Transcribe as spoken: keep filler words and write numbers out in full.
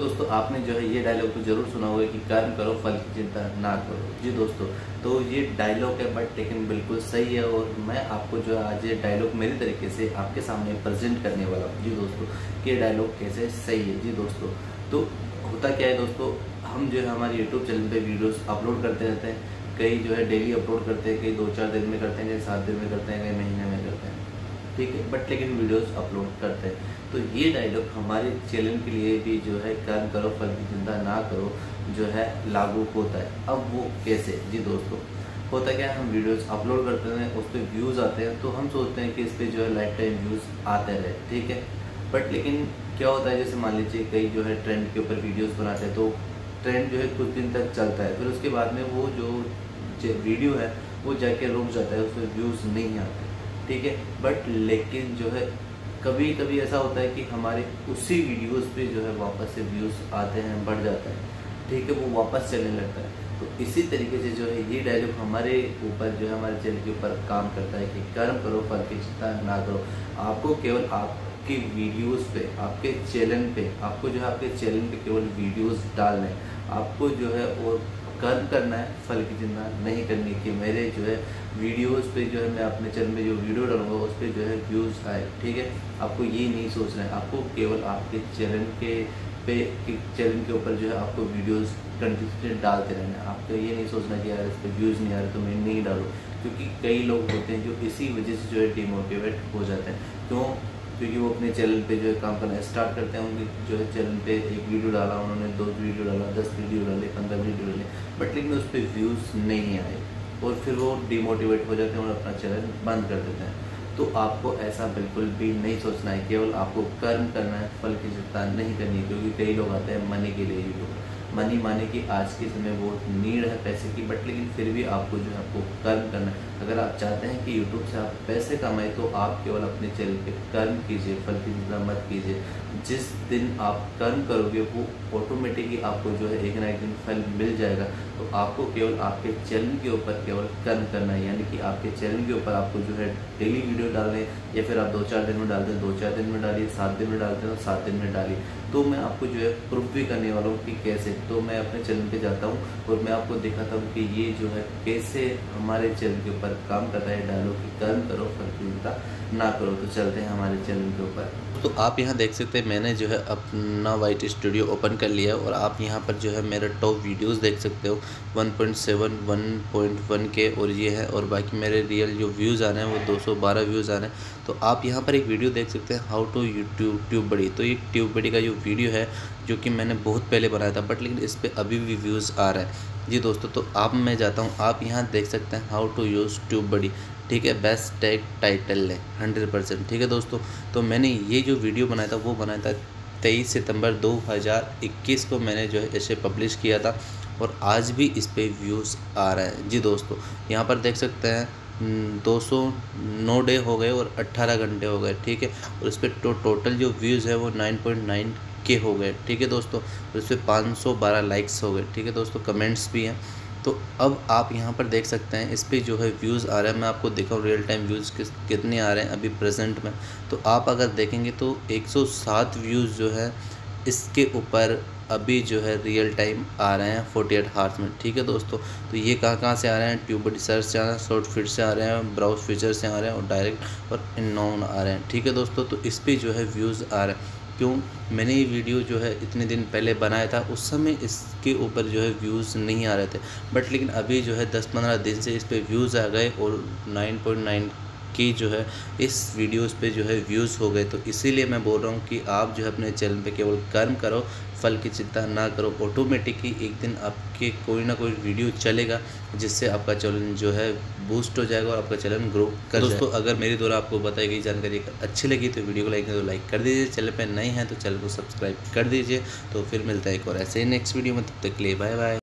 दोस्तों आपने जो है ये डायलॉग तो जरूर सुना होगा कि कर्म करो फल की चिंता ना करो। जी दोस्तों, तो ये डायलॉग है बट लेकिन बिल्कुल सही है और मैं आपको जो है आज ये डायलॉग मेरी तरीके से आपके सामने प्रेजेंट करने वाला हूँ। जी दोस्तों, कि ये डायलॉग कैसे सही है। जी दोस्तों, तो होता क्या है दोस्तों, हम जो है हमारे यूट्यूब चैनल पे वीडियोस अपलोड करते रहते हैं। कई जो है डेली अपलोड करते हैं, कई दो चार दिन में करते हैं, कई सात दिन में करते हैं, कई महीने में करते हैं, ठीक है, बट लेकिन वीडियोस अपलोड करते हैं। तो ये डायलॉग हमारे चैनल के लिए भी जो है कर्म करो फल की चिंता ना करो जो है लागू होता है। अब वो कैसे? जी दोस्तों, होता क्या है, हम वीडियोस अपलोड करते हैं, उस पर व्यूज़ आते हैं तो हम सोचते हैं कि इस पर जो है लाइफ टाइम व्यूज़ आते रहे, ठीक है। बट लेकिन क्या होता है, जैसे मान लीजिए कई जो है ट्रेंड के ऊपर वीडियोज़ बनाते हैं तो ट्रेंड जो है कुछ दिन तक चलता है, फिर उसके बाद में वो जो वीडियो है वो जाके रुक जाता है, उस पर व्यूज़ नहीं आते, ठीक है। बट लेकिन जो है कभी कभी ऐसा होता है कि हमारे उसी वीडियोस पे जो है वापस से व्यूज़ आते हैं, बढ़ जाता है, ठीक है, वो वापस चलने लगता है। तो इसी तरीके से जो है ये डायलॉग हमारे ऊपर जो है हमारे चैनल के ऊपर काम करता है कि कर्म करो फल की चिंता ना करो। आपको केवल आपकी वीडियोस पे, आपके चैनल पे, आपको जो है आपके चैनल पे केवल वीडियोस डालने हैं, आपको जो है और कर्म करना है, फल की चिंता नहीं करनी कि मेरे जो है वीडियोस पे जो है मैं अपने चैनल में जो वीडियो डालूंगा उस पर जो है व्यूज़ आए, ठीक है। आपको ये नहीं सोचना है, आपको केवल आपके चैनल के पे चैनल के ऊपर जो है आपको वीडियोस कंटिन्यूसली डालते रहना है। आपको ये नहीं सोचना कि यार इस पर व्यूज़ नहीं आ रहे तो मैं नहीं डालूँ, क्योंकि कई लोग होते हैं जो इसी वजह से जो है डिमोटिवेट हो जाते हैं। क्यों? क्योंकि वो अपने चैनल पे जो है काम करना स्टार्ट करते हैं, उनके जो है चैनल पे एक वीडियो डाला, उन्होंने दो वीडियो डाला, दस वीडियो डाले, पंद्रह वीडियो डाले, बट लेकिन उस पर व्यूज़ नहीं आए और फिर वो डिमोटिवेट हो जाते हैं और अपना चैनल बंद कर देते हैं। तो आपको ऐसा बिल्कुल भी नहीं सोचना है, केवल आपको कर्म करना है, फल की चिंता नहीं करनी है। क्योंकि कई लोग आते हैं मनी के लिए यूट्यूब, मनी माने कि आज के समय बहुत नीड है पैसे की, बट लेकिन फिर भी आपको जो है आपको कर्म करना है। अगर आप चाहते हैं कि यूट्यूब से आप पैसे कमाएं तो आप केवल अपने चैनल पे कर्म कीजिए, फल की चिंता मत कीजिए। जिस दिन आप कर्म करोगे वो ऑटोमेटिकली आपको जो है एक ना एक दिन फल मिल जाएगा। तो आपको केवल आपके चैनल के ऊपर केवल कर्म करना है, यानी कि आपके चैनल के ऊपर आपको जो है डेली वीडियो डालने, या फिर आप दो चार दिन में डालते हैं दो चार दिन में डालिए, सात दिन में डालते हैं तो सात दिन में डालिए। तो मैं आपको जो है प्रूफ भी करने वाला हूँ कि कैसे। तो मैं अपने चैनल पे जाता हूँ और मैं आपको दिखाता हूँ कि ये जो है कैसे हमारे चैनल के ऊपर काम करता है डायलॉग कि कर्म करो फल की चिंता ना करो। तो चलते हैं हमारे चैनल के ऊपर। तो आप यहाँ देख सकते हैं मैंने जो है अपना वाइट स्टूडियो ओपन कर लिया और आप यहाँ पर जो है मेरे टॉप वीडियोस देख सकते हो one point seven, one point one के, और ये है, और बाकी मेरे रियल जो व्यूज़ आ रहे हैं वो दो सौ बारह व्यूज़ आ रहे हैं। तो आप यहाँ पर एक वीडियो देख सकते हैं हाउ टू यूट्यूब ट्यूब बड़ी। तो ये ट्यूब बड़ी का जो वीडियो है जो कि मैंने बहुत पहले बनाया था, बट लेकिन इस पर अभी भी व्यूज़ आ रहे हैं। जी दोस्तों, तो अब मैं जाता हूँ, आप यहाँ देख सकते हैं हाउ टू यूज़ ट्यूब बड़ी, ठीक है, बेस्ट टैग टाइटल है हंड्रेड परसेंट, ठीक है दोस्तों। तो मैंने ये जो वीडियो बनाया था वो बनाया था तेईस सितंबर दो हज़ार इक्कीस को मैंने जो है इसे पब्लिश किया था और आज भी इस पे व्यूज़ आ रहा है। जी दोस्तों, यहाँ पर देख सकते हैं दो सौ नौ डे हो गए और अट्ठारह घंटे हो गए, ठीक है, और इस पर टो, टोटल जो व्यूज़ है वो नाइन पॉइंट नाइन के हो गए, ठीक है दोस्तों, और इस पर पाँच सौ बारह लाइक्स हो गए, ठीक है दोस्तों, कमेंट्स भी हैं। तो अब आप यहाँ पर देख सकते हैं इस पे जो है व्यूज़ आ रहा है, मैं आपको दिखाऊँ रियल टाइम व्यूज़ किस कितने आ रहे हैं अभी प्रेजेंट में। तो आप अगर देखेंगे तो एक सौ सात व्यूज़ जो है इसके ऊपर अभी जो है रियल टाइम आ रहे हैं अड़तालीस हार्स में, ठीक है दोस्तों। तो ये कहाँ कहाँ से आ रहे हैं? ट्यूब सर्च से आ रहे हैं, शॉर्ट फीड से आ रहे हैं, ब्राउज फीचर से आ रहे हैं और डायरेक्ट और इननाउन आ रहे हैं, ठीक है दोस्तों। तो इस पर जो है व्यूज़ आ रहे हैं। क्यों? मैंने ये वीडियो जो है इतने दिन पहले बनाया था, उस समय इसके ऊपर जो है व्यूज़ नहीं आ रहे थे, बट लेकिन अभी जो है दस पंद्रह दिन से इस पर व्यूज़ आ गए और नाइन पॉइंट नाइन की जो है इस वीडियोस पे जो है व्यूज़ हो गए। तो इसीलिए मैं बोल रहा हूँ कि आप जो है अपने चैनल पे केवल कर्म करो, फल की चिंता ना करो। ऑटोमेटिकली एक दिन आपके कोई ना कोई वीडियो चलेगा जिससे आपका चैनल जो है बूस्ट हो जाएगा और आपका चैनल ग्रो कर जाएगा। दोस्तों, अगर मेरी द्वारा आपको बताई गई जानकारी अच्छी लगी तो वीडियो को लाइक तो लाइक कर दीजिए, चैनल पर नए हैं तो चैनल को सब्सक्राइब कर दीजिए। तो फिर मिलता है एक और ऐसे ही नेक्स्ट वीडियो में, तब तक के लिए बाय बाय।